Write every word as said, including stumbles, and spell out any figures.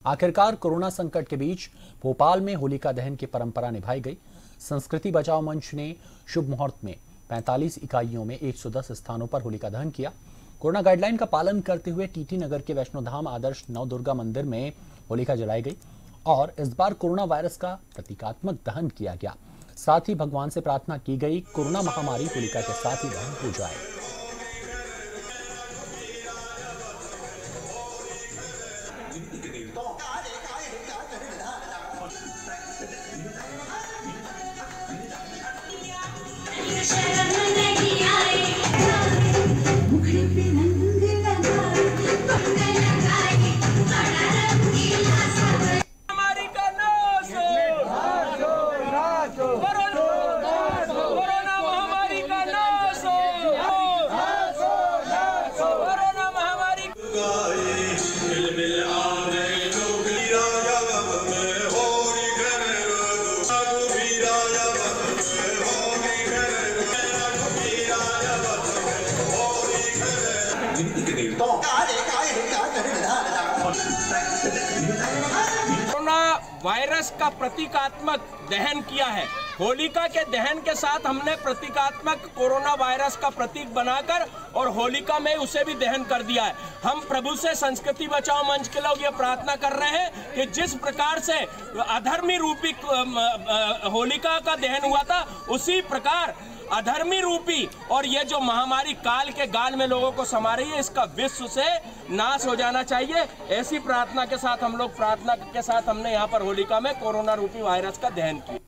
आखिरकार कोरोना संकट के बीच भोपाल में होलिका दहन की परंपरा निभाई गई। संस्कृति बचाओ मंच ने शुभ मुहूर्त में पैंतालीस इकाइयों में एक सौ दस स्थानों पर होलिका दहन किया। कोरोना गाइडलाइन का पालन करते हुए टीटी नगर के वैष्णोधाम आदर्श नवदुर्गा मंदिर में होलिका जलाई गई और इस बार कोरोना वायरस का प्रतीकात्मक दहन किया गया। साथ ही भगवान से प्रार्थना की गई कोरोना महामारी होलिका के साथ ही दहन हो जाए। कोरोना वायरस का प्रतीकात्मक दहन किया है। होलिका के दहन के साथ हमने प्रतीकात्मक कोरोना वायरस का प्रतीक बनाकर और होलिका में उसे भी दहन कर दिया है। हम प्रभु से संस्कृति बचाओ मंच के लोग ये प्रार्थना कर रहे हैं कि जिस प्रकार से अधर्मी रूपी होलिका का दहन हुआ था, उसी प्रकार अधर्मी रूपी और ये जो महामारी काल के गाल में लोगों को समा रही है, इसका विश्व से नाश हो जाना चाहिए। ऐसी प्रार्थना के साथ हम लोग प्रार्थना के साथ हमने यहाँ पर होलिका में कोरोना रूपी वायरस का दहन किया।